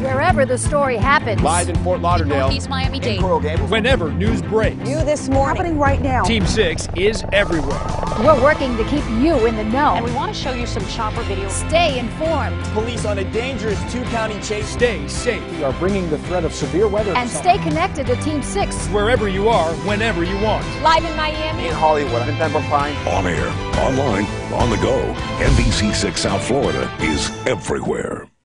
Wherever the story happens. Live in Fort Lauderdale. Northeast Miami-Dade. Whenever news breaks. You this morning. Happening right now. Team 6 is everywhere. We're working to keep you in the know. And we want to show you some chopper video. Stay informed. Police on a dangerous two-county chase. Stay safe. We are bringing the threat of severe weather. And stay connected to Team 6. Wherever you are, whenever you want. Live in Miami. In Hollywood. In Pembroke Pines. On air, online, on the go. NBC 6 South Florida is everywhere.